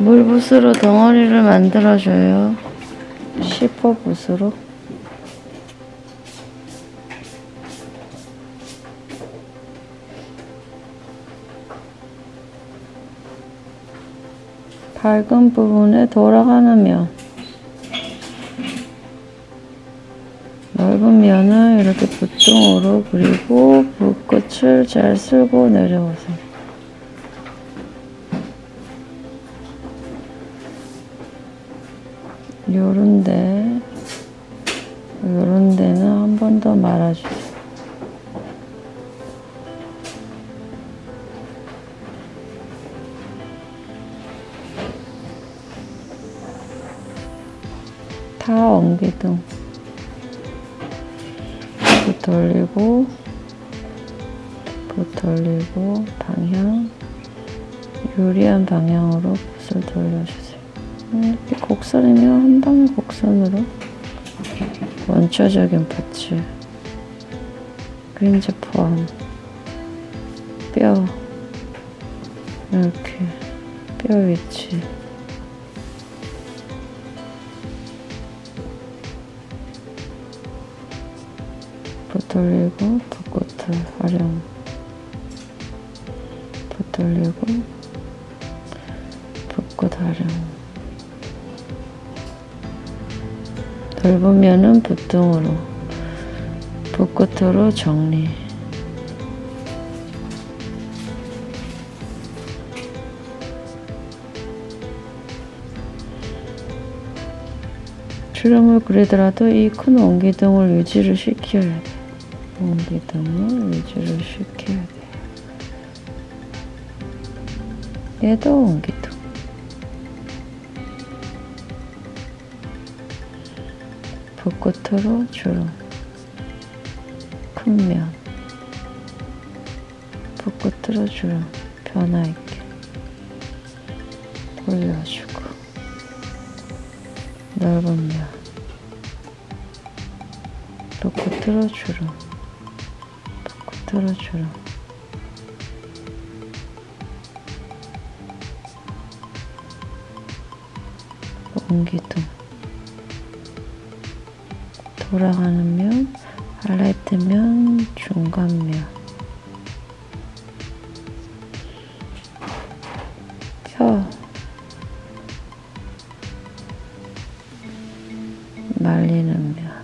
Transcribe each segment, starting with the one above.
물붓으로 덩어리를 만들어줘요. 시퍼붓으로. 밝은 부분에 돌아가는 면, 넓은 면을 이렇게 붓등으로 그리고 붓끝을 잘 쓸고 내려오세요. 요런 데는 한 번 더 말아주세요. 다 엉기둥 붓 돌리고 방향 유리한 방향으로 붓을 돌려주세요. 이렇게 곡선이면 한 방의 곡선으로 원초적인 붓질, 그림자 포함, 뼈, 이렇게 뼈 위치, 붓 돌리고 붓끝을 활용, 붓 돌리고 붓끝 활용. 넓은 면은 붓등으로, 붓끝으로 정리. 주름을 그리더라도 이 큰 옹기둥을 유지를 시켜야 돼. 옹기둥을 유지를 시켜야 돼. 얘도 옹기둥. 붓끝으로 주름, 큰 면, 붓끝으로 주름, 변화 있게 돌려주고, 넓은 면, 붓끝으로 주름, 붓끝으로 주름, 옹기둥, 돌아가는 면, 하이라이트 면, 중간 면, 펴, 말리는 면,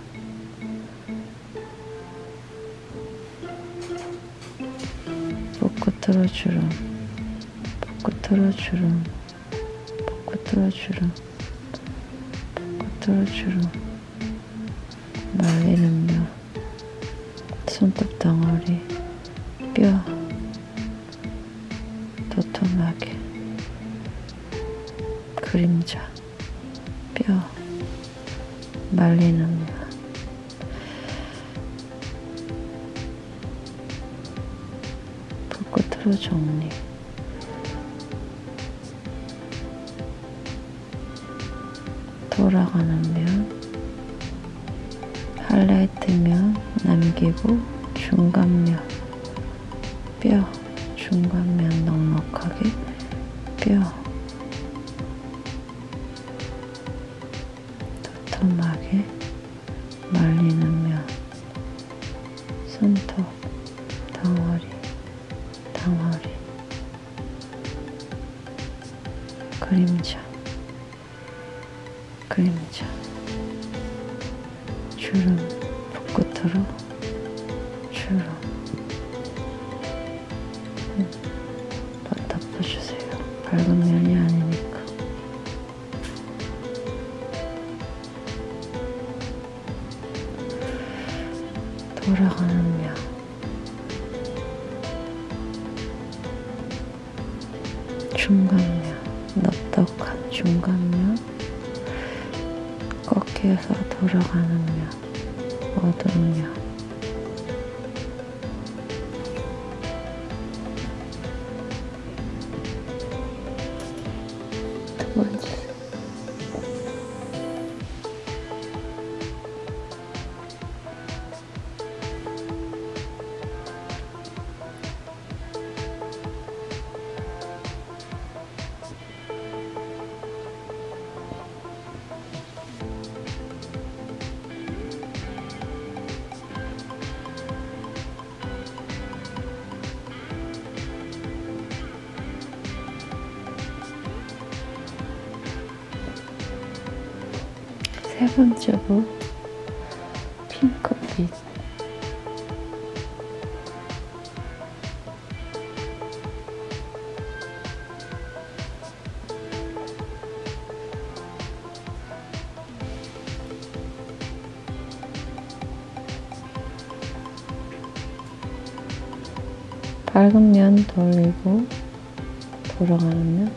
붓끝으로 주름, 붓끝으로 주름, 붓끝으로 주름, 붓끝으로 주름, 말리는 면, 손톱 덩어리, 뼈, 도톰하게, 그림자, 뼈, 말리는 면, 붓끝으로 정리. 돌아가는 면, 하이라이트 면 남기고 중간 면, 뼈, 중간 면 넉넉하게, 뼈, 도톰하게 말리는 면, 손톱, 덩어리, 그림자, 주름, 붓끝으로 주름 덮어주세요. 밝은 면이 아니니까. 돌아가는 면, 중간 면, 넉넉한 중간 면, 꺾여서 돌아가는 면, 어두운 면, 두 번째, 세 번째 부 핑크빛. 밝은 면 돌리고 돌아가는 면,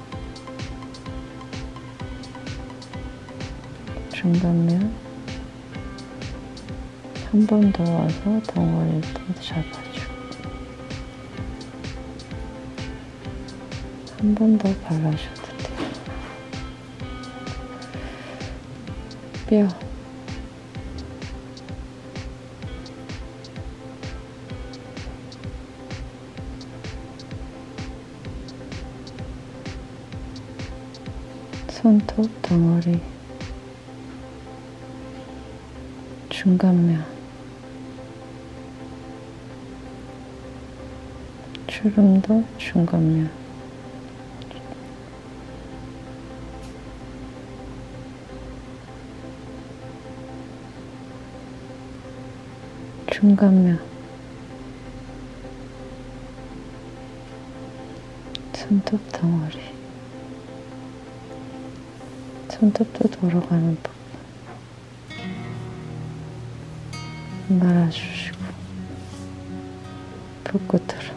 중간면, 한 번 더 와서 덩어리를 또 잡아주고 한 번 더 발라줘도 돼요. 뼈, 손톱 덩어리, 중간면, 주름도 중간면, 중간면, 손톱 덩어리, 손톱도 돌아가는 부분 말아주시고 붓끝으로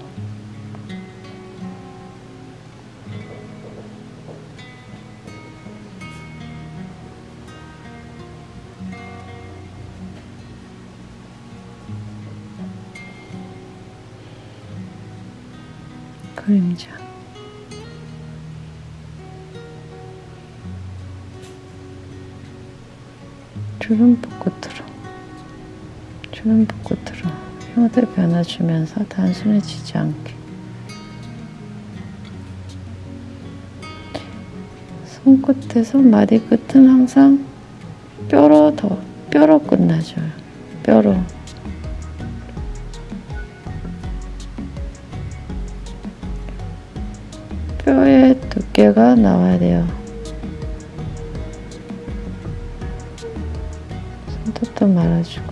그림자, 주름 붓끝으로 형태 변화주면서 단순해지지 않게 손끝에서 마디 끝은 항상 뼈로 끝나죠. 뼈로. 뼈의 두께가 나와야 돼요. 손톱도 말아주고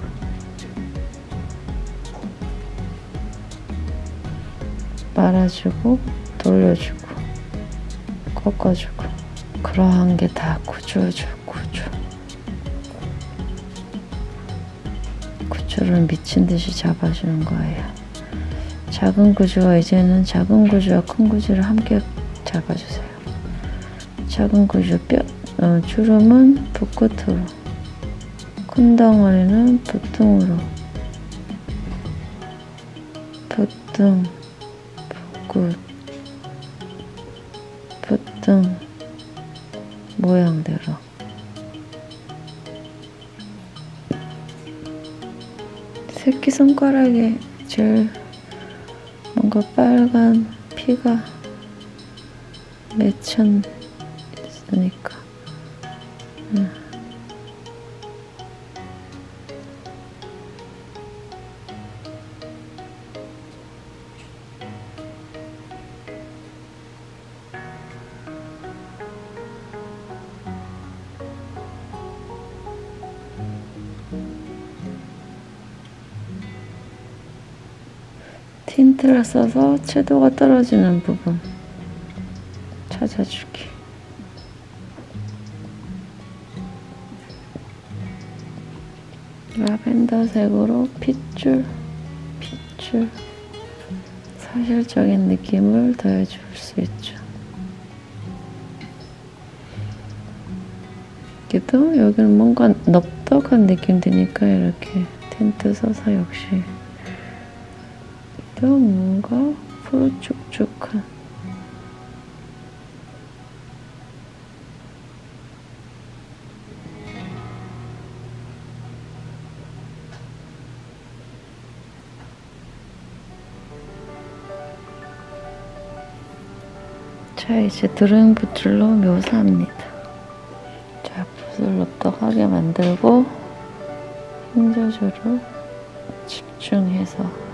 돌려주고 꺾어주고 그러한 게 다 구조죠. 구조를 미친듯이 잡아주는 거예요. 작은 구조와 이제는 작은 구조와 큰 구조를 함께 잡아주세요. 작은 구조 주름은 붓끝으로, 큰 덩어리는 붓등으로, 붓등, 붓끝, 붓등 모양대로 새끼손가락에 제일 뭔가 빨간 피가 맺혀 있으니까 틴트를 써서 채도가 떨어지는 부분 찾아주기. 라벤더 색으로 핏줄 사실적인 느낌을 더해줄 수 있죠. 여기는 뭔가 넙떡한 느낌 드니까 이렇게 틴트 써서 역시 또 뭔가 푸르쭉쭉한 자, 이제 드로잉 붓줄로 묘사합니다. 자, 붓을 넙떡하게 만들고 힘 조절을 집중해서